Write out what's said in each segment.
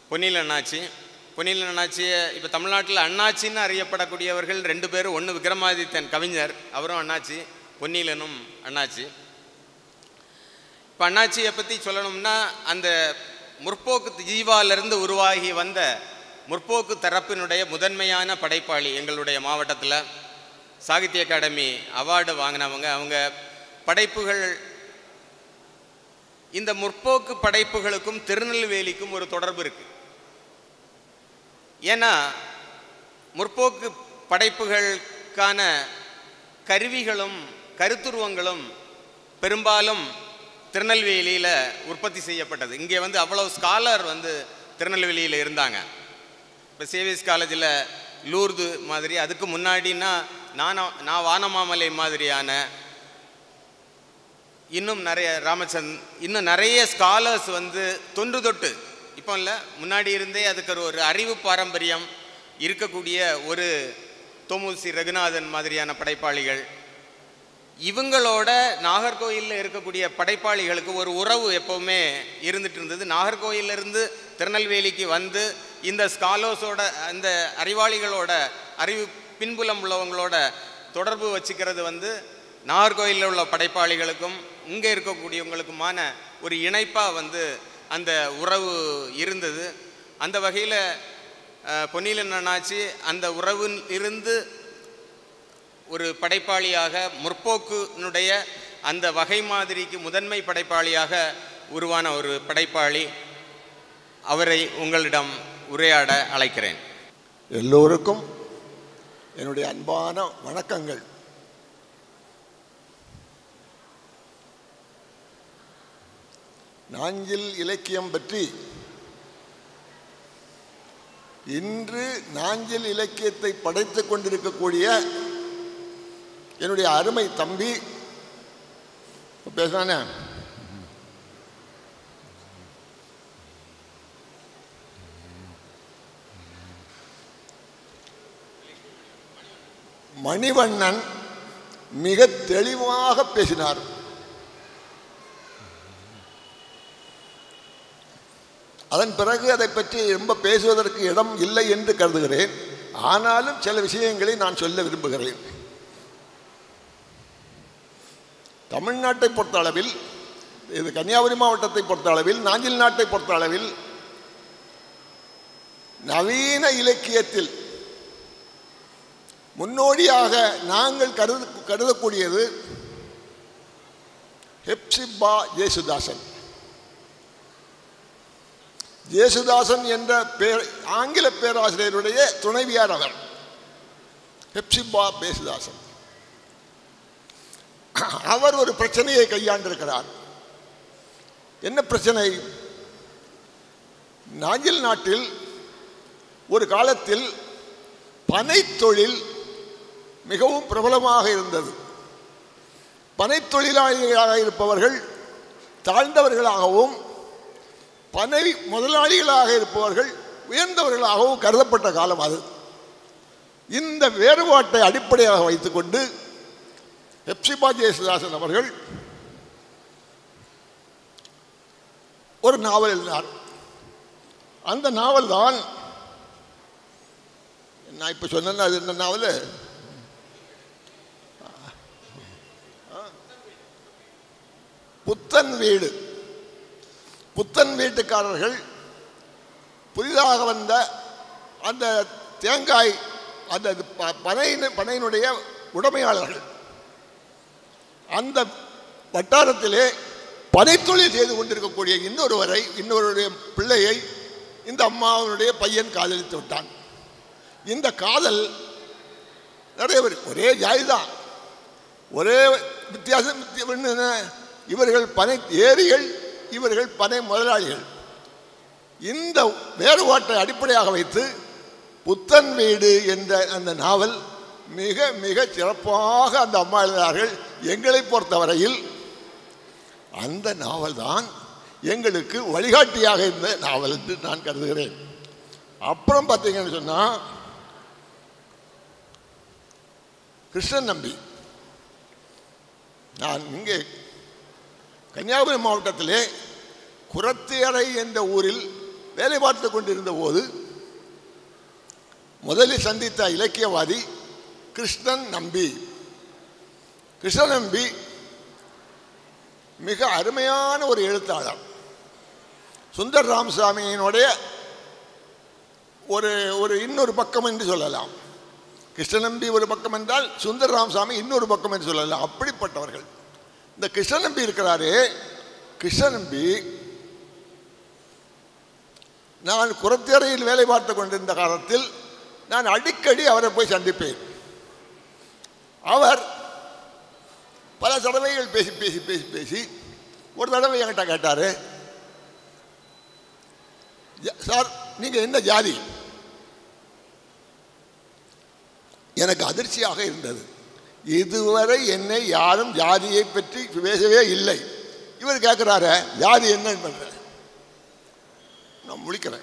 பொன்னியில அண்ணாச்சி. பொன்னியில அண்ணாச்சியை இப்போ தமிழ்நாட்டில் அண்ணாச்சின்னு அறியப்படக்கூடியவர்கள் 2 பேர். ஒன்று விக்ரமாதித்தன் கவிஞர், அவரும் அண்ணாச்சி. பொன்னியிலனும் அண்ணாச்சி. இப்போ அண்ணாச்சியை பற்றி சொல்லணும்னா அந்த முற்போக்கு ஜீவாலிருந்து உருவாகி வந்த முற்போக்கு தரப்பினுடைய முதன்மையான படைப்பாளி. எங்களுடைய மாவட்டத்தில் சாகித்ய அகாடமி அவார்டு வாங்கினவங்க. அவங்க படைப்புகள், இந்த முற்போக்கு படைப்புகளுக்கும் திருநெல்வேலிக்கும் ஒரு தொடர்பு இருக்குது. ஏன்னா முற்போக்கு படைப்புகளுக்கான கருவிகளும் கருத்துருவங்களும் பெரும்பாலும் திருநெல்வேலியில் உற்பத்தி செய்யப்பட்டது. இங்கே அவ்வளவு ஸ்காலர் திருநெல்வேலியில் இருந்தாங்க. இப்போ சேவிஸ் காலேஜில் லூர்து மாதிரி, அதுக்கு முன்னாடினா நான் வானமாமலை மாதிரியான இன்னும் நிறைய இன்னும் நிறைய ஸ்காலர்ஸ் தொன்று தொட்டு இப்போ இல்லை, முன்னாடி இருந்தே அதுக்கு ஒரு அறிவு பாரம்பரியம் இருக்கக்கூடிய ஒரு தோமுசி ரகுநாதன் மாதிரியான படைப்பாளிகள். இவங்களோட நாகர்கோயிலில் இருக்கக்கூடிய படைப்பாளிகளுக்கு ஒரு உறவு எப்போவுமே இருந்துட்டு இருந்தது. நாகர்கோயிலிருந்து திருநெல்வேலிக்கு இந்த ஸ்காலர்ஸோட, அந்த அறிவாளிகளோட, அறிவு பின்புலம் உள்ளவங்களோட தொடர்பு வச்சுக்கிறது நாகர்கோயிலில் உள்ள படைப்பாளிகளுக்கும் இங்கே இருக்கக்கூடியவங்களுக்குமான ஒரு இணைப்பாக அந்த உறவு இருந்தது. அந்த வகையில் பொன்னியிலன் அண்ணாச்சி அந்த உறவில் இருந்து ஒரு படைப்பாளியாக, முற்போக்குனுடைய அந்த வகை மாதிரிக்கு முதன்மை படைப்பாளியாக உருவான ஒரு படைப்பாளி. அவரை உங்களிடம் உரையாட அழைக்கிறேன். எல்லோருக்கும் என்னுடைய அன்பான வணக்கங்கள். நாஞ்சில் இலக்கியம் பற்றி இன்று நாஞ்சில் இலக்கியத்தை படைத்துக் கொண்டிருக்கக்கூடிய என்னுடைய அருமை தம்பி பேசானே மணிவண்ணன் மிக தெளிவாக பேசினார். அதன் பிறகு அதை பற்றி ரொம்ப பேசுவதற்கு இடம் இல்லை என்று கருதுகிறேன். ஆனாலும் சில விஷயங்களை நான் சொல்ல விரும்புகிறேன். தமிழ்நாட்டை பொறுத்த அளவில், இது கன்னியாகுமரி மாவட்டத்தை பொறுத்த அளவில், நாஞ்சில் நாட்டை பொறுத்த அளவில் நவீன இலக்கியத்தில் முன்னோடியாக நாங்கள் கருதக்கூடியது ஹெப்சிபா ஜேசுதாசன். ஜேசுதாசன் என்ற ஆங்கில பேராசிரியருடைய துணைவியார் அவர், ஹெப்சிபா ஜேசுதாசன். அவர் ஒரு பிரச்சனையை கையாண்டிருக்கிறார். என்ன பிரச்சனை? நாஞ்சில் நாட்டில் ஒரு காலத்தில் பனை தொழில் மிகவும் பிரபலமாக இருந்தது. பனை தொழிலாளிகளாக இருப்பவர்கள் தாழ்ந்தவர்களாகவும், பனை முதலாளிகளாக இருப்பவர்கள் உயர்ந்தவர்களாகவும் கருதப்பட்ட காலம் அது. இந்த வேறுபாட்டை அடிப்படையாக வைத்துக்கொண்டு ஹெப்சிபா ஜேசுதாசன் அவர்கள் ஒரு நாவல் எழுதினார். அந்த நாவல் தான் நான் இப்போ சொன்னேன்னா அது என்ன நாவல்? புத்தன் வீடு. புத்தன் வீட்டுக்காரர்கள் புதிதாக வந்த அந்த தேங்காய், அந்த பனையினுடைய உடைமையாளர்கள். அந்த வட்டாரத்திலே பனைத்தொழில் செய்து கொண்டிருக்கக்கூடிய இன்னொருவருடைய பிள்ளையை இந்த அம்மாவனுடைய பையன் காதலித்து விட்டான். இந்த காதல் நிறைய பேர் ஒரே ஜாதிதான், ஒரே வித்தியாசம். இவர்கள் பனை ஏரிகள், இவர்கள் பனை முதலாளிகள். இந்த வேறுபாட்டை அடிப்படையாக வைத்து புத்தன் வீடு என்ற அந்த நாவல் மிக மிக சிறப்பாக அந்த அம்மா எழுதினார்கள். எங்களை பொறுத்தவரையில் அந்த நாவல் தான் எங்களுக்கு வழிகாட்டியாக இருந்த நாவல் என்று நான் கருதுகிறேன். அப்புறம் பார்த்தீங்கன்னு சொன்னால் கிருஷ்ணன் நம்பி. நான் இங்கே கன்னியாகுமரி மாவட்டத்திலே குரத்தியறை என்ற ஊரில் வேலை பார்த்து கொண்டிருந்த போது முதலில் சந்தித்த இலக்கியவாதி கிருஷ்ணன் நம்பி. கிருஷ்ணன் நம்பி மிக அருமையான ஒரு எழுத்தாளர். சுந்தர் ராமசாமியினுடைய ஒரு இன்னொரு பக்கம் என்று சொல்லலாம். கிருஷ்ணநம்பி ஒரு பக்கம் என்றால் சுந்தர் ராமசாமி இன்னொரு பக்கம் என்று சொல்லலாம். அப்படிப்பட்டவர்கள். இந்த கிருஷ்ணநம்பி இருக்கிறாரே, கிருஷ்ணநம்பி நான் குரத்தேரையில் வேலை பார்த்து கொண்டிருந்த காலத்தில் நான் அடிக்கடி அவரை போய் சந்திப்பேன். அவர் பல தடவைகள் பேசி பேசி பேசி பேசி ஒரு தடவை என்கிட்ட கேட்டார், சார் நீங்கள் என்ன ஜாதி? எனக்கு அதிர்ச்சியாக இருந்தது. இதுவரை என்னை யாரும் ஜாதியை பற்றி பேசவே இல்லை. இவர் கேட்குறாரு ஜாதி என்னன்னு பண்ற. நான் முழிக்கிறேன்.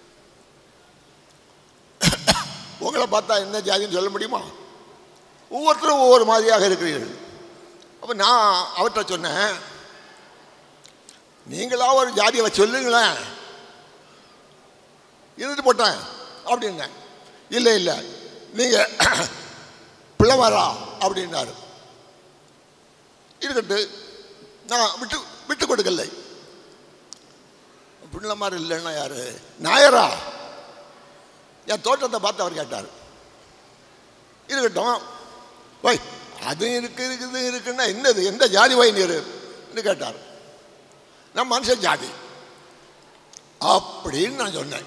உங்களை பார்த்தா என்ன ஜாதின்னு சொல்ல முடியுமா? ஒவ்வொருத்தரும் ஒவ்வொரு மாதிரியாக இருக்கிறீர்கள். அப்போ நான் அவர்கிட்ட சொன்னேன், நீங்களா ஒரு ஜாதியை வச்சு சொல்லுங்களேன். இருந்துட்டு போட்டேன் அப்படின்னா, இல்லை இல்லை நீங்கள் பிளவரா அப்படின்னாரு. இருக்கட்டு, நான் விட்டு கொடுக்கலை. பிள்ளை மாதிரி இல்லைன்னா யாரு? நாயரா? என் தோட்டத்தை பார்த்து அவர் கேட்டார். இருக்கட்டும், வை அது இருக்குன்னா என்னது, எந்த ஜாதி வை நீருன்னு கேட்டார். நான் மனுஷன் ஜாதி அப்படின்னு நான் சொன்னேன்.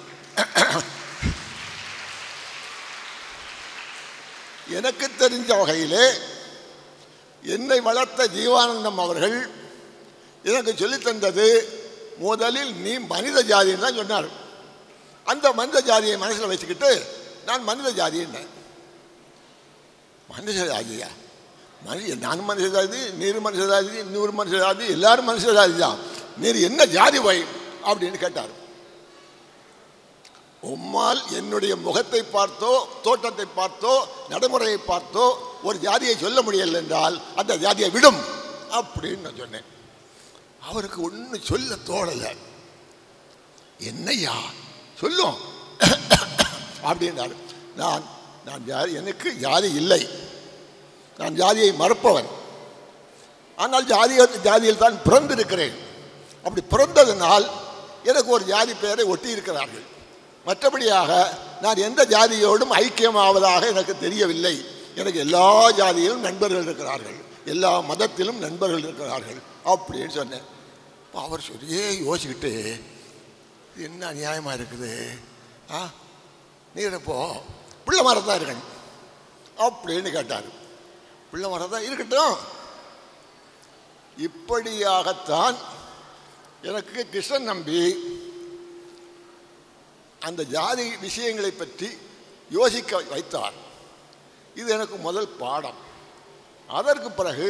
எனக்கு தெரிஞ்ச வகையிலே என்னை வளர்த்த ஜீவானந்தம் அவர்கள் எனக்கு சொல்லித்தந்தது முதலில் நீ மனித ஜாதின்னு தான் சொன்னார். அந்த மனித ஜாதியை மனசில் வச்சுக்கிட்டு நான் மனித ஜாதின்னேன். மனுஷ ஜாதியா? நானும் மனுஷ ஜாதி, நீர் மனுஷ ஜாதி, இன்னொரு மனுஷ ஜாதி, எல்லாரும் மனுஷ ஜாதி தான். நீர் என்ன ஜாதி வை அப்படின்னு கேட்டார். உம்மால் என்னுடைய முகத்தை பார்த்தோ தோட்டத்தை பார்த்தோ நடைமுறையை பார்த்தோ ஒரு ஜாதியை சொல்ல முடியலை என்றால் அந்த ஜாதியை விடும் அப்படின்னு நான் சொன்னேன். அவருக்கு ஒன்று சொல்ல தோணலை. என்னையா சொல்லும் அப்படின்னாரு. நான் எனக்கு ஜாதி இல்லை, நான் ஜாதியை மறுப்பவன். ஆனால் ஜாதியில் தான் பிறந்திருக்கிறேன். அப்படி பிறந்ததினால் எனக்கு ஒரு ஜாதி பெயரை ஒட்டி இருக்கிறார்கள். மற்றபடியாக நான் எந்த ஜாதியோடும் ஐக்கியமாவதாக எனக்கு தெரியவில்லை. எனக்கு எல்லா ஜாதியிலும் நண்பர்கள் இருக்கிறார்கள், எல்லா மதத்திலும் நண்பர்கள் இருக்கிறார்கள் அப்படின்னு சொன்னேன். அவர் சொல்லியே யோசிக்கிட்டு, என்ன அநியாயமாக இருக்குது, நீ இப்போ பிள்ளை மரம் தான் இருக்கணும் அப்படின்னு கேட்டார். பிள்ளை மரம் தான் இருக்கட்டும். இப்படியாகத்தான் எனக்கு கிருஷ்ணன் நம்பி அந்த ஜாதி விஷயங்களை பற்றி யோசிக்க வைத்தார். இது எனக்கு முதல் பாடம். அதற்கு பிறகு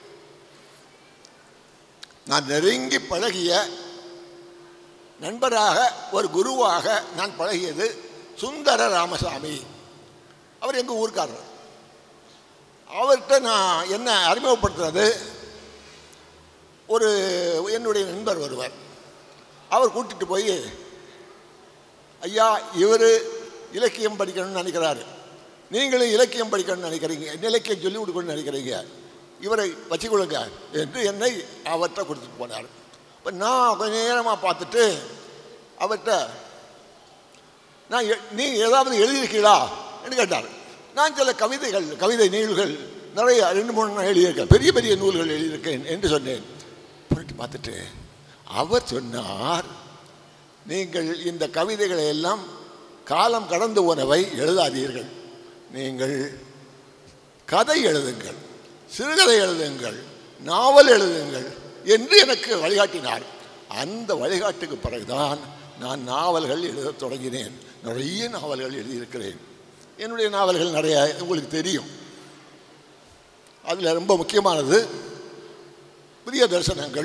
நான் நெருங்கி பழகிய நண்பராக ஒரு குருவாக நான் பழகியது சுந்தர ராமசாமி. அவர் எங்கள் ஊர்க்காரர். அவர்கிட்ட நான் என்ன அறிமுகப்படுத்துறது, என்னுடைய நண்பர் வருவார். அவர் கூட்டிகிட்டு போய், ஐயா இவர் இலக்கியம் படிக்கணும்னு நினைக்கிறாரு, நீங்களும் இலக்கியம் படிக்கணும்னு நினைக்கிறீங்க, இலக்கியம் சொல்லிக் கொடுக்கணும்னு நினைக்கிறீங்க, இவரை வச்சுக்கொள்ளுங்க என்று என்னை அவர்கிட்ட கொடுத்துட்டு போனார். இப்போ நான் கொஞ்ச நேரமாக பார்த்துட்டு அவர்கிட்ட, நீ ஏதாவது எழுதியிருக்கீங்களா என்று கேட்டார். நான் சில கவிதை நூல்கள் நிறைய 2-3 எழுதியிருக்கேன், பெரிய பெரிய நூல்கள் எழுதியிருக்கேன் என்று சொன்னேன். போயிட்டு பார்த்துட்டு அவர் சொன்னார், நீங்கள் இந்த கவிதைகளை எல்லாம் காலம் கடந்து போனவை எழுதாதீர்கள், நீங்கள் கதை எழுதுங்கள், சிறுகதை எழுதுங்கள், நாவல் எழுதுங்கள் என்று எனக்கு வழிகாட்டினார். அந்த வழிகாட்டுக்கு பிறகுதான் நான் நாவல்கள் எழுத தொடங்கினேன். நிறைய நாவல்கள் எழுதியிருக்கிறேன். என்னுடைய நாவல்கள் நிறைய உங்களுக்கு தெரியும். அதில் ரொம்ப முக்கியமானது புதிய தரிசனங்கள்.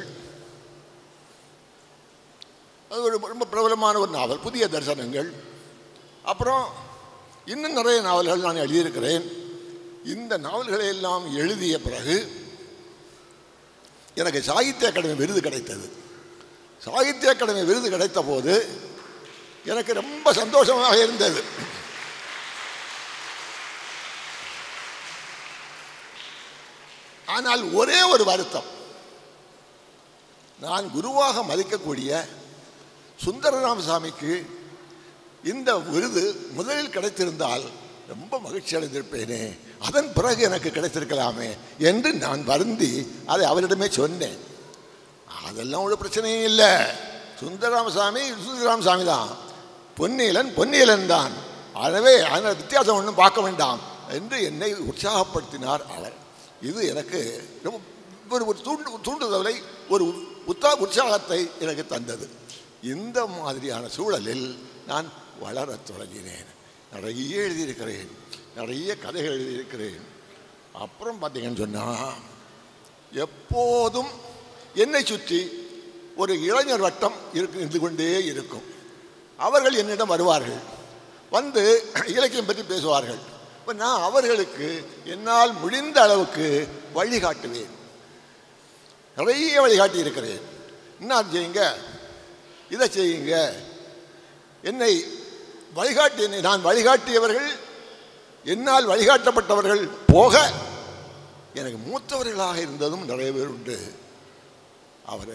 அது ரொம்ப பிரபலமான ஒரு நாவல், புதிய தரிசனங்கள். அப்புறம் இன்னும் நிறைய நாவல்கள் நான் எழுதியிருக்கிறேன். இந்த நாவல்களை எல்லாம் எழுதிய பிறகு எனக்கு சாகித்ய அகாடமி விருது கிடைத்தது. சாகித்ய அகாடமி விருது கிடைத்த போது எனக்கு ரொம்ப சந்தோஷமாக இருந்தது. ஆனால் ஒரே ஒரு வருத்தம், நான் குருவாக மதிக்கக்கூடிய சுந்தரராமசாமிக்கு இந்த விருது முதலில் கிடைத்திருந்தால் ரொம்ப மகிழ்ச்சி அடைந்திருப்பேனே, அதன் பிறகு எனக்கு கிடைத்திருக்கலாமே என்று நான் வருந்தி அதை அவரிடமே சொன்னேன். அதெல்லாம் ஒரு பிரச்சனையும் இல்லை, சுந்தரராமசாமி தான், பொன்னீலன் தான், எனவே அதனால் வித்தியாசம் ஒன்றும் பார்க்க வேண்டாம் என்று என்னை உற்சாகப்படுத்தினார் அவர். இது எனக்கு ஒரு தூண்டுதலை, ஒரு உற்சாகத்தை எனக்கு தந்தது. இந்த மாதிரியான சூழலில் நான் வளரத் தொடங்கினேன். நிறைய எழுதியிருக்கிறேன், நிறைய கதைகள் எழுதியிருக்கிறேன். அப்புறம் பார்த்தீங்கன்னு சொன்னால் எப்போதும் என்னை சுற்றி ஒரு இளைஞர் வட்டம் இருந்து கொண்டே இருக்கும். அவர்கள் என்னிடம் வருவார்கள், வந்து இலக்கியம் பற்றி பேசுவார்கள். இப்போ நான் அவர்களுக்கு என்னால் முடிந்த அளவுக்கு வழிகாட்டுவேன், நிறைய வழிகாட்டி இருக்கிறேன். என்ன செய்யுங்க, இதை செய்யுங்க, என்னை நான் வழிகாட்டியவர்கள், என்னால் வழிகாட்டப்பட்டவர்கள் போக எனக்கு மூத்தவர்களாக இருந்ததும் நிறைய பேர் உண்டு. அவர்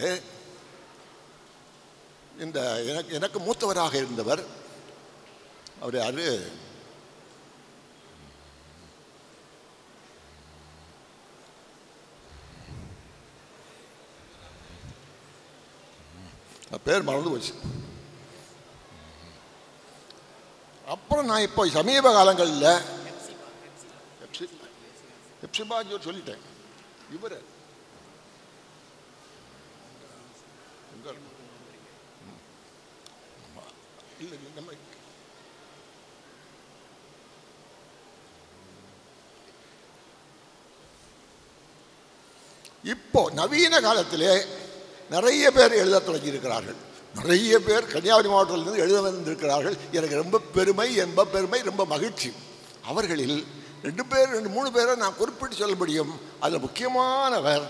இந்த எனக்கு மூத்தவராக இருந்தவர் அவர் யாரு, பேர் மறந்து போச்சு. அப்புறம் நான் இப்போ சமீப காலங்களில் சொல்லிட்டேன். இவர் நம்ம இப்போ நவீன காலத்திலே நிறைய பேர் எழுத தொடங்கியிருக்கிறார்கள். நிறைய பேர் கன்னியாகுமரி மாவட்டத்திலிருந்து எழுத வந்திருக்கிறார்கள். எனக்கு ரொம்ப பெருமை, ரொம்ப மகிழ்ச்சி. அவர்களில் 2-3 பேரை நான் குறிப்பிட்டு சொல்ல முடியும். அதில் முக்கியமானவர்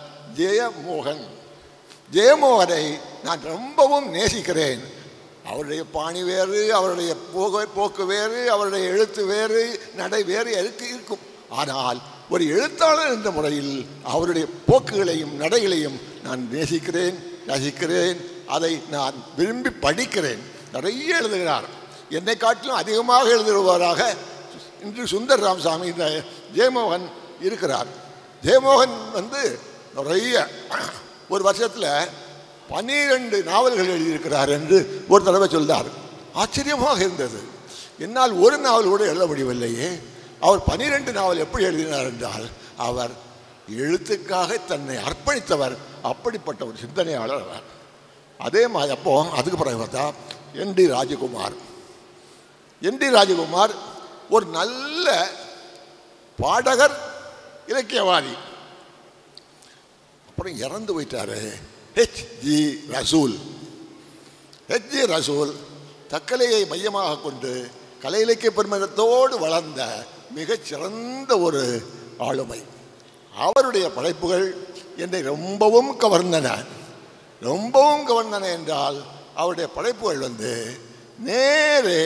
ஜெயமோகனை நான் ரொம்பவும் நேசிக்கிறேன். அவருடைய பாணி வேறு, அவருடைய போக்கு வேறு, அவருடைய எழுத்து வேறு, நடை வேறு இருக்கும். ஆனால் ஒரு எழுத்தாளர் என்ற முறையில் அவருடைய போக்குகளையும் நடைகளையும் நான் நேசிக்கிறேன், ரசிக்கிறேன். அதை நான் விரும்பி படிக்கிறேன். நிறைய எழுதுகிறார். என்னை காட்டிலும் அதிகமாக எழுதுகிறவராக இன்று சுந்தரராமசாமி, இந்த ஜெயமோகன் இருக்கிறார். ஜெயமோகன் நிறைய ஒரு வருஷத்தில் 12 நாவல்கள் எழுதியிருக்கிறார் என்று ஒரு தடவை சொல்றார். ஆச்சரியமாக இருந்தது. என்னால் ஒரு நாவல் கூட எழுத முடியவில்லையே. அவர் 12 நாவல் எப்படி எழுதினார் என்றால், அவர் எழுத்துக்காக தன்னை அர்ப்பணித்தவர். அப்படிப்பட்ட ஒரு சிந்தனையாளர் அவர். அதே மாதிரி அப்போ அதுக்கு பிறகு பார்த்தா என் டி ராஜகுமார் ஒரு நல்ல பாடகர், இலக்கியவாதி. அப்புறம் இறந்து போயிட்டாரு. ஹெச்.ஜி. ரசூல் தக்கலையை மையமாக கொண்டு கலை இலக்கிய பெருமிதத்தோடு வளர்ந்த மிகச்சிறந்த ஒரு ஆளுமை. அவருடைய படைப்புகள் என்னை ரொம்பவும் கவர்ந்தன என்றால், அவருடைய படைப்புகள் நேரே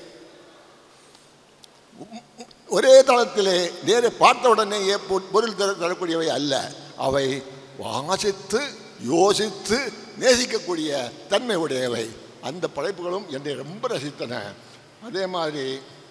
ஒரே தளத்திலே நேரே பார்த்த உடனேயே பொருள் தரக்கூடியவை அல்ல. அவை வாசித்து யோசித்து நேசிக்கக்கூடிய தன்மை உடையவை. அந்த படைப்புகளும் என்னை ரொம்ப ரசித்தன. அதே மாதிரி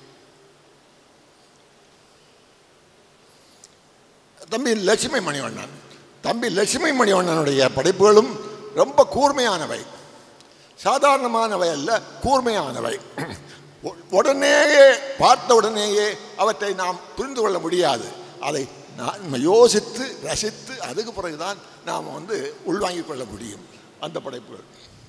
தம்பி லட்சுமி மணிவண்ணனுடைய படைப்புகளும் ரொம்ப கூர்மையானவை. சாதாரணமானவை அல்ல, கூர்மையானவை. உடனேயே பார்த்த உடனேயே அவற்றை நாம் புரிந்து கொள்ள முடியாது. அதை நாம் யோசித்து ரசித்து அதுக்கு பிறகுதான் நாம் உள்வாங்கிக் கொள்ள முடியும் அந்த படைப்புகள்.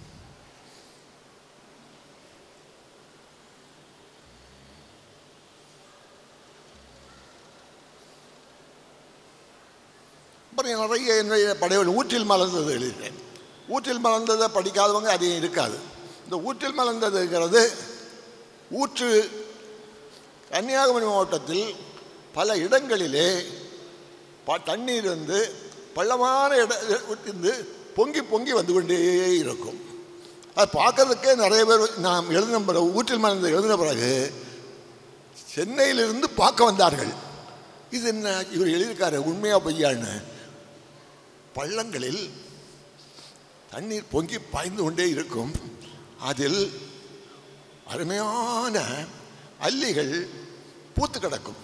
அப்புறம் நிறைய என்னுடைய படைப்புகள் ஊற்றில் மலர்ந்தது எழுதினேன். ஊற்றில் மலர்ந்ததை படிக்காதவங்க அதிகம் இருக்காது. இந்த ஊற்றில் மலர்ந்ததுங்கிறது ஊற்று கன்னியாகுமரி மாவட்டத்தில் பல இடங்களிலே தண்ணீர் பள்ளமான இருந்து பொங்கி வந்து கொண்டே இருக்கும். அது பார்க்கறதுக்கே நிறைய பேர் நாம் எழுதின பிறகு ஊற்றில் மலர்ந்த எழுதின பிறகு சென்னையிலிருந்து பார்க்க வந்தார்கள். இது என்ன இவர் எழுதியிருக்காரு, உண்மையா பொய்யான்னு. பள்ளங்களில் தண்ணீர் பொங்கி பாய்ந்து கொண்டே இருக்கும். அதில் அருமையான அல்லிகள் பூத்து கிடக்கும்.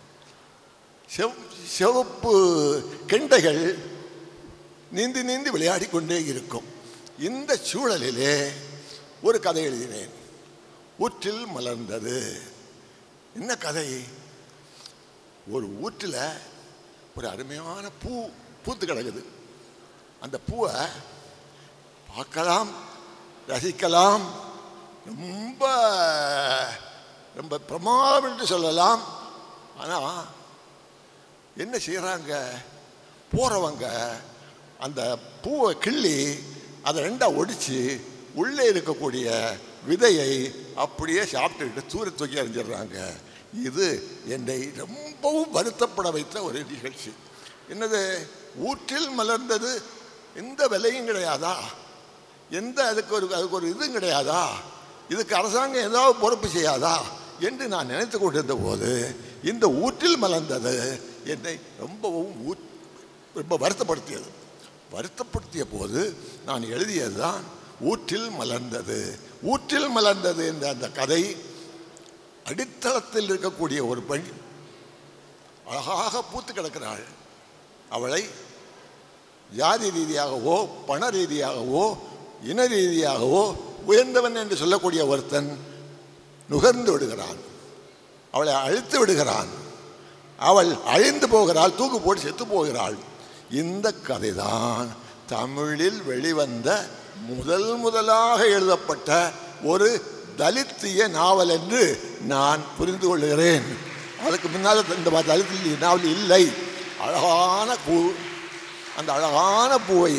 சிவப்பு கெண்டைகள் நீந்தி நீந்தி விளையாடி கொண்டே இருக்கும். இந்த சூழலிலே ஒரு கதை எழுதினேன், ஊற்றில் மலர்ந்தது. என்ன கதை? ஒரு ஊற்றில் ஒரு அருமையான பூ பூத்து கிடக்குது. அந்த பூவை பார்க்கலாம், ரசிக்கலாம், ரொம்ப ரொம்ப பிரமாதம் என்று சொல்லலாம். ஆனால் என்ன செய்கிறாங்க, போகிறவங்க அந்த பூவை கிள்ளி அதை ரெண்டாக ஒடிச்சு உள்ளே இருக்கக்கூடிய விதையை அப்படியே சாப்பிட்டுக்கிட்டு தூர தூக்கி அறிஞ்சிடுறாங்க. இது என்னை ரொம்பவும் வருத்தப்பட வைத்த ஒரு நிகழ்ச்சி. என்னது, ஊற்றில் மலர்ந்தது, எந்த விலையும் கிடையாதா, எந்த அதுக்கு ஒரு இதுவும் கிடையாதா, இதுக்கு அரசாங்கம் ஏதாவது பொறுப்பு செய்யாதா என்று நான் நினைத்து கொண்டிருந்த போது இந்த ஊற்றில் மலர்ந்தது என்னை ரொம்ப வருத்தப்படுத்திய போது நான் எழுதியது தான் ஊற்றில் மலர்ந்தது. ஊற்றில் மலர்ந்தது என்ற அந்த கதை அடித்தளத்தில் இருக்கக்கூடிய ஒரு பெண் அழகாக பூத்து கிடக்கிறாள். அவளை ஜாதி ரீதியாகவோ பண ரீதியாகவோ இன ரீதியாகவோ உயர்ந்தவன் என்று சொல்லக்கூடிய ஒருத்தன் நுகர்ந்து விடுகிறான், அவளை அழித்து விடுகிறான், அவள் அழிந்து போகிறாள், தூக்கு போட்டு செத்து போகிறாள். இந்த கதைதான் தமிழில் வெளிவந்த முதலாக எழுதப்பட்ட ஒரு தலித்திய நாவல் என்று நான் புரிந்து கொள்கிறேன். அதுக்கு முன்னால் இந்த தலித்திய நாவல் இல்லை. அழகான பூ, அந்த அழகான பூவை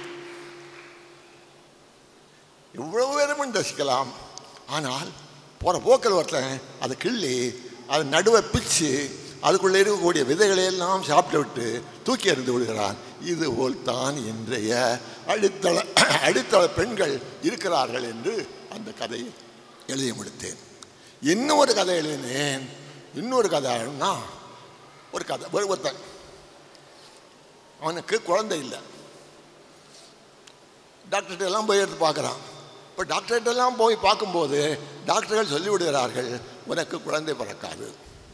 எவ்வளவு பேரும் ரசிக்கலாம். ஆனால் போகிற போக்கில் ஒருத்தன் அதை கிள்ளி அதை நடுவை பிச்சு அதுக்குள்ளே இருக்கக்கூடிய விதைகளையெல்லாம் சாப்பிட்டு விட்டு தூக்கி எறிந்து விடுகிறான். இதுபோல் தான் இன்றைய அடித்தள பெண்கள் இருக்கிறார்கள் என்று அந்த கதையை எழுதி முடித்தேன். இன்னொரு கதை எழுதினேன். இன்னொரு கதைன்னா ஒரு கதை, ஒருத்தன் அவனுக்கு குழந்தை இல்லை, டாக்டர்கிட்ட எல்லாம் போய் எடுத்து பார்க்குறான். இப்போ டாக்டர்கிட்டெல்லாம் போய் பார்க்கும்போது டாக்டர்கள் சொல்லிவிடுகிறார்கள், உனக்கு குழந்தை பிறக்காது.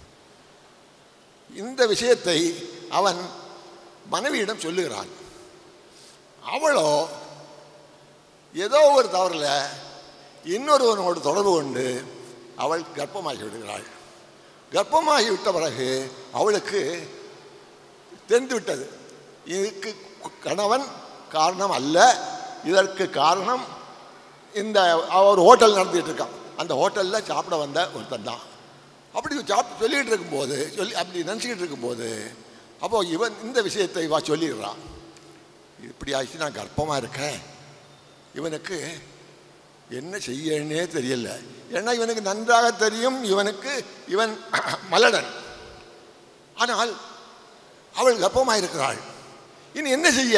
இந்த விஷயத்தை அவன் மனைவியிடம் சொல்லுகிறான். அவளோ ஏதோ ஒரு தவறில் இன்னொருவனோடு தொடர்பு கொண்டு அவள் கர்ப்பமாகி விடுகிறாள். கர்ப்பமாகி விட்ட பிறகு அவளுக்கு தெரிந்து விட்டது, இதுக்கு கணவன் காரணம் அல்ல, இதற்கு காரணம் இந்த ஒரு ஹோட்டல் நடத்திட்டு இருக்கான், அந்த ஹோட்டலில் சாப்பிட வந்த ஒருத்தன் தான். அப்படி சொல்லிக்கிட்டு இருக்கும்போது அப்படி நினச்சிக்கிட்டு இருக்கும்போது அப்போ இவன் இந்த விஷயத்தை சொல்லிடுறான். இப்படி ஆச்சு, நான் கர்ப்பமாக இருக்கேன், இவனுக்கு என்ன செய்யன்னே தெரியல. ஏன்னா இவனுக்கு நன்றாக தெரியும் இவன் மலடன். ஆனால் அவள் கர்ப்பமாக இருக்கிறாள், இனி என்ன செய்ய?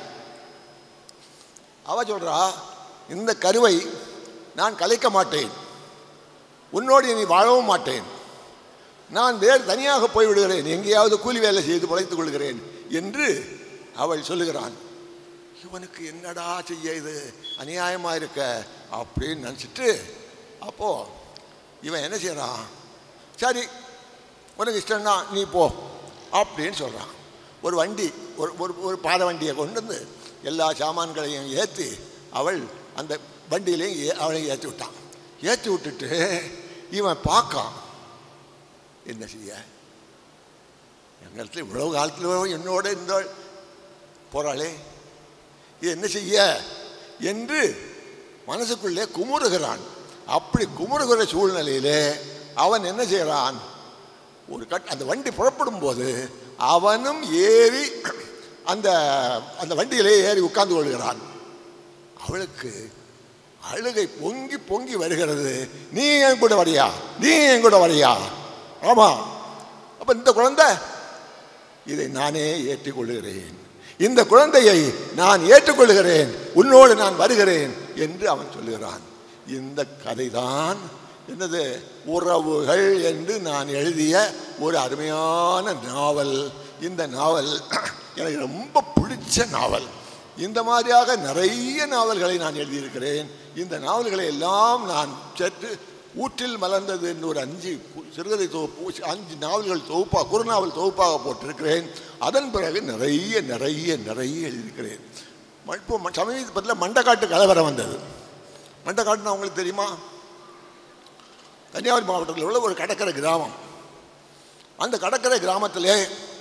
அவ சொல்றா, இந்த கருவை நான் கலைக்க மாட்டேன், உன்னோடு இனி வாழவும் மாட்டேன், நான் வேறு தனியாக போய்விடுகிறேன், எங்கேயாவது கூலி வேலை செய்து பிழைத்துக் கொள்கிறேன் என்று அவள் சொல்லுகிறான். இவனுக்கு என்னடா செய்ய, இது அநியாயமாக இருக்க அப்படின்னு நினச்சிட்டு அப்போ இவன் என்ன செய்கிறான், சரி உனக்கு இஷ்டம்னா நீ போ அப்படின்னு சொல்கிறான். ஒரு வண்டி, ஒரு பாத வண்டியை கொண்டு வந்து எல்லா சாமான்களையும் ஏற்றி அவள் அந்த வண்டியிலையும் அவளையும் ஏற்றி விட்டான். ஏற்றி விட்டுட்டு இவன் பார்க்கான், என்ன செய்ய, எங்களுக்கு இவ்வளவு காலத்தில் என்னோட இந்த போறாளே, இது என்ன செய்ய என்று மனசுக்குள்ளே குமுறுகிறான். அப்படி குமுறுகிற சூழ்நிலையிலே அவன் என்ன செய்கிறான், அந்த வண்டி புறப்படும் போது அவனும் ஏறி அந்த அந்த வண்டியிலே ஏறி உட்கார்ந்து கொள்கிறான். அவளுக்கு அழுகை பொங்கி பொங்கி வருகிறது. நீ என் கூட வரியா, நீ என் கூட வரியா? ஆமா. அப்ப இந்த குழந்தை, இதை நானே ஏற்றுக்கொள்கிறேன், இந்த குழந்தையை நான் ஏற்றுக்கொள்கிறேன், உன்னோடு நான் வருகிறேன் என்று அவன் சொல்லுகிறான். இந்த கதைதான் என்னது, உறவுகள் என்று நான் எழுதிய ஒரு அருமையான நாவல். இந்த நாவல் எனக்கு ரொம்ப பிடிச்ச நாவல். இந்த மாதிரியாக நிறைய நாவல்களை நான் எழுதியிருக்கிறேன். இந்த நாவல்களை எல்லாம் நான் சேர்த்து ஊற்றில் மலர்ந்தது என்று ஒரு 5 சிறுகதை தொகுப்பு, 5 நாவல்கள் தொகுப்பாக, குறுநாவல் தொகுப்பாக போட்டிருக்கிறேன். அதன் பிறகு நிறைய நிறைய நிறைய எழுதியிருக்கிறேன். இப்போ சமீபத்தில் மண்டக்காட்டு கலவரம் வந்தது. மண்டக்காட்டுன்னா உங்களுக்கு தெரியுமா? கன்னியாகுமரி மாவட்டத்தில் உள்ள ஒரு கடற்கரை கிராமம். அந்த கடற்கரை கிராமத்திலே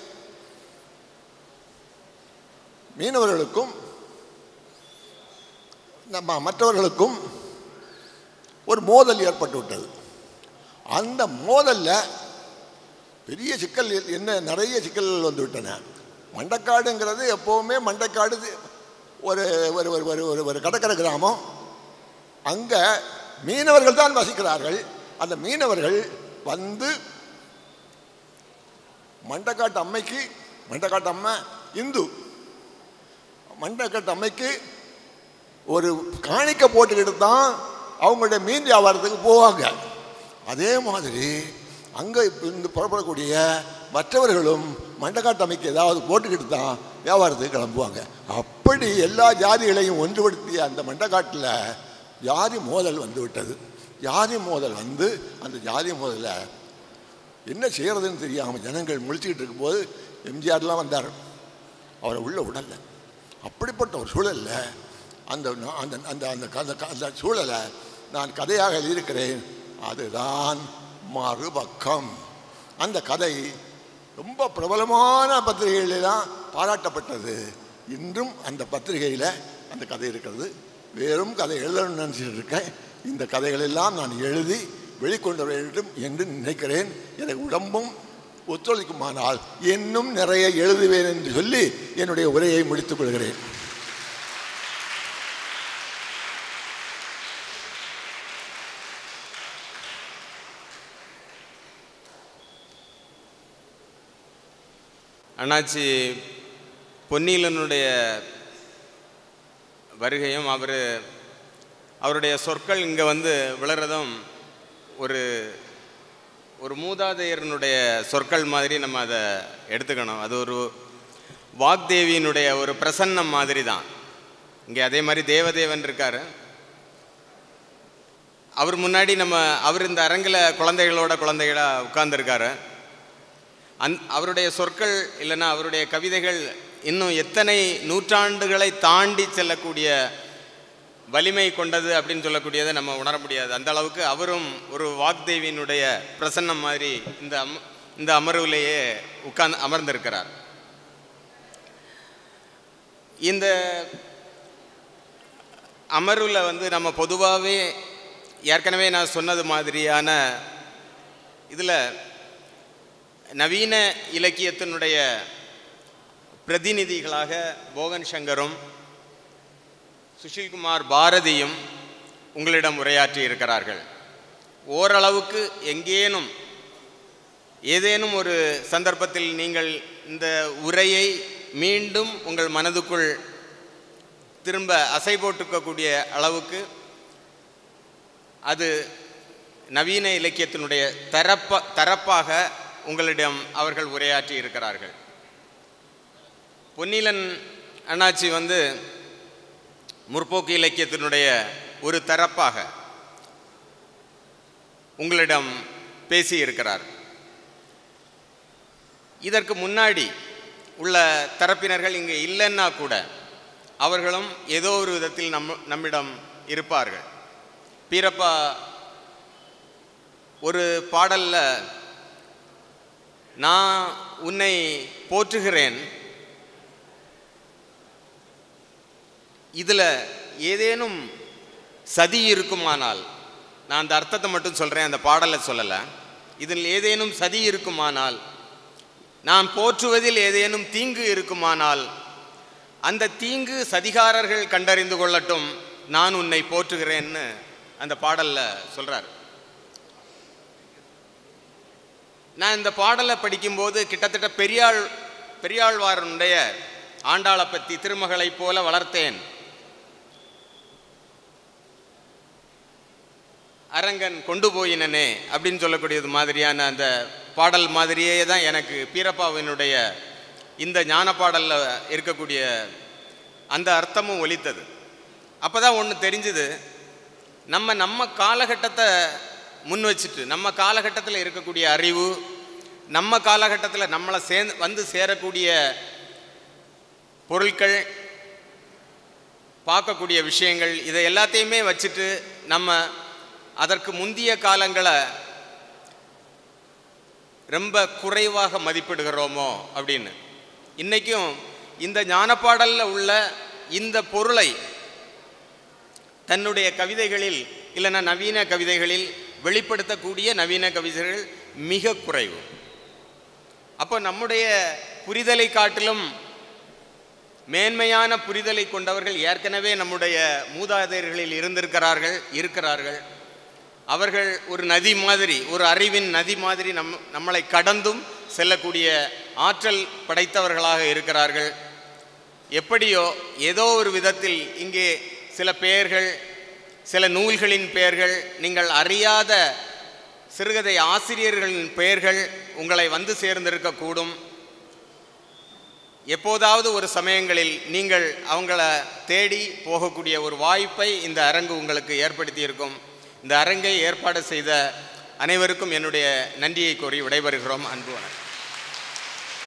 மீனவர்களுக்கும் மற்றவர்களுக்கும் ஒரு மோதல் ஏற்பட்டு விட்டது. அந்த மோதலில் பெரிய சிக்கல் என்ன, நிறைய சிக்கல்கள் வந்து விட்டன. மண்டக்காடுங்கிறது எப்போவுமே மண்டக்காடு ஒரு ஒரு கடற்கரை கிராமம். அங்கே மீனவர்கள் தான் வசிக்கிறார்கள். அந்த மீனவர்கள் வந்து மண்டக்காட்டு அம்மைக்கு, மண்டக்காட்டு அம்மை இந்து, மண்டக்காட்டு அம்மைக்கு ஒரு காணிக்க போட்டுக்கிட்டு தான் அவங்களுடைய மீன் வியாபாரத்துக்கு போவாங்க. அதே மாதிரி அங்கே இருந்து புறப்படக்கூடிய மற்றவர்களும் மண்டக்காட்டு அமைக்கு ஏதாவது போட்டுக்கிட்டு தான் வியாபாரத்துக்கு கிளம்புவாங்க. அப்படி எல்லா ஜாதிகளையும் ஒன்றுபடுத்திய அந்த மண்டக்காட்டில் ஜாதி மோதல் வந்து விட்டது. ஜாதி மோதல் வந்து அந்த ஜாதி மோதலை என்ன செய்கிறதுன்னு தெரியாமல் ஜனங்கள் முழிச்சுக்கிட்டு இருக்கும்போது எம்ஜிஆர்லாம் வந்தார். அவரை உள்ள விடல. அப்படிப்பட்ட ஒரு சூழலில் அந்த அந்த அந்த அந்த அந்த சூழலை நான் கதையாக எழுதியிருக்கிறேன். அதுதான் மறுபக்கம். அந்த கதை ரொம்ப பிரபலமான பத்திரிகைகளெல்லாம் பாராட்டப்பட்டது. இன்றும் அந்த பத்திரிகையில் அந்த கதை இருக்கிறது. வேறும் கதை எழுதணும்னு நினச்சிட்டு இருக்கேன். இந்த கதைகளெல்லாம் நான் எழுதி வெளிக்கொண்டு வர வேண்டும் என்று நினைக்கிறேன். எனக்கு உடம்பும் ஒத்துழைக்குமானால் இன்னும் நிறைய எழுதுவேன் என்று சொல்லி என்னுடைய உரையை முடித்துக் கொள்கிறேன். அண்ணாச்சி பொன்னீலனுடைய வருகையும் அவருடைய சொற்கள் இங்கே வந்து விளறதும் ஒரு ஒரு மூதாதையரனுடைய சொற்கள் மாதிரி நம்ம அதை எடுத்துக்கணும். அது ஒரு வாக்தேவியினுடைய ஒரு பிரசன்னம் மாதிரி தான். இங்கே அதே மாதிரி தேவதேவன் இருக்கார். அவர் முன்னாடி அவர் இந்த அரங்கில் குழந்தைகளாக உட்கார்ந்துருக்காரு. அவருடைய சொற்கள் இல்லைன்னா அவருடைய கவிதைகள் இன்னும் எத்தனை நூற்றாண்டுகளை தாண்டி செல்லக்கூடிய வலிமை கொண்டது அப்படின்னு சொல்லக்கூடியதை நம்ம உணர முடியாது. அந்த அளவுக்கு அவரும் ஒரு வாக்தேவியினுடைய பிரசன்னம் மாதிரி இந்த அமர்விலேயே அமர்ந்திருக்கிறார். இந்த அமர்வில் வந்து நம்ம பொதுவாகவே ஏற்கனவே நான் சொன்னது மாதிரியான இதில் நவீன இலக்கியத்தினுடைய பிரதிநிதிகளாக போகன் சங்கரும் சுஷில்குமார் பாரதியும் உங்களிடம் உரையாற்றி இருக்கிறார்கள். ஓரளவுக்கு ஏதேனும் ஒரு சந்தர்ப்பத்தில் நீங்கள் இந்த உரையை மீண்டும் உங்கள் மனதுக்குள் திரும்ப அசை போட்டுக்கக்கூடிய அளவுக்கு அது நவீன இலக்கியத்தினுடைய தரப்பாக உங்களிடம் அவர்கள் உரையாற்றி இருக்கிறார்கள். பொன்னீலன் அண்ணாச்சி வந்து முற்போக்கு இலக்கியத்தினுடைய ஒரு தரப்பாக உங்களிடம் பேசியிருக்கிறார். இதற்கு முன்னாடி உள்ள தரப்பினர்கள் இங்கே இல்லைன்னா கூட அவர்களும் ஏதோ ஒரு விதத்தில் நம்மிடம் இருப்பார்கள். பீரப்பா ஒரு பாடலில் நான் உன்னை போற்றுகிறேன், இதில் ஏதேனும் சதி இருக்குமானால், நான் அந்த அர்த்தத்தை மட்டும் சொல்கிறேன், அந்த பாடலை சொல்லலை, இதில் ஏதேனும் சதி இருக்குமானால், நான் போற்றுவதில் ஏதேனும் தீங்கு இருக்குமானால் அந்த தீங்கு சதிகாரர்கள் கண்டறிந்து கொள்ளட்டும், நான் உன்னை போற்றுகிறேன்னு அந்த பாடலில் சொல்கிறார். நான் இந்த பாடலை படிக்கும்போது கிட்டத்தட்ட பெரியாழ்வாரனுடைய ஆண்டாளை பற்றி திருமகளை போல வளர்த்தேன் அரங்கன் கொண்டு போயினனே அப்படின்னு சொல்லக்கூடியது மாதிரியான அந்த பாடல் மாதிரியே தான் எனக்கு பீரப்பாவினுடைய இந்த ஞான பாடலில் இருக்கக்கூடிய அந்த அர்த்தமும் ஒலித்தது. அப்போ தான் ஒன்று தெரிஞ்சுது, நம்ம காலகட்டத்தை முன் வச்சுட்டு நம்ம காலகட்டத்தில் இருக்கக்கூடிய அறிவு, நம்ம காலகட்டத்தில் நம்மளை வந்து சேரக்கூடிய பொருட்கள், பார்க்கக்கூடிய விஷயங்கள், இதை எல்லாத்தையுமே வச்சுட்டு நம்ம அதற்கு முந்திய காலங்களை ரொம்ப குறைவாக மதிப்பிடுகிறோமோ அப்படின்னு. இன்றைக்கும் இந்த ஞானப்பாடலில் உள்ள இந்த பொருளை தன்னுடைய கவிதைகளில் இல்லைன்னா நவீன கவிதைகளில் வெளிப்படுத்தக்கூடிய நவீன கவிதைகள் மிக குறைவு. அப்போ நம்முடைய புரிதலை காட்டிலும் மேன்மையான புரிதலை கொண்டவர்கள் ஏற்கனவே நம்முடைய மூதாதையர்களில் இருக்கிறார்கள். அவர்கள் ஒரு நதி மாதிரி, ஒரு அறிவின் நதி மாதிரி நம்மளை கடந்தும் செல்லக்கூடிய ஆற்றல் படைத்தவர்களாக இருக்கிறார்கள். எப்படியோ ஏதோ ஒரு விதத்தில் இங்கே சில பெயர்கள், சில நூல்களின் பெயர்கள், நீங்கள் அறியாத சிறுகதை ஆசிரியர்களின் பெயர்கள் உங்களை வந்து சேர்ந்திருக்கக்கூடும். எப்போதாவது ஒரு சமயங்களில் நீங்கள் அவங்கள தேடி போகக்கூடிய ஒரு வாய்ப்பை இந்த அரங்கு உங்களுக்கு ஏற்படுத்தி இருக்கும். இந்த அரங்கை ஏற்பாடு செய்த அனைவருக்கும் என்னுடைய நன்றியை கோரி விடைபெறுகிறோம். அன்பு வணக்கம்.